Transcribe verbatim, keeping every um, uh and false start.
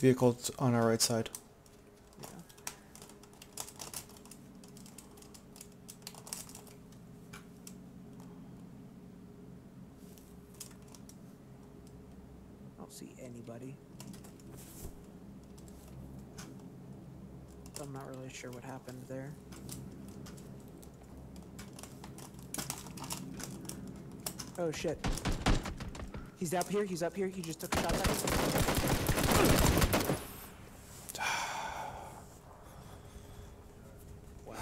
vehicle on our right side. Yeah. I don't see anybody. I'm not really sure what happened there. Oh shit. He's up here, he's up here, he just took a shot at us.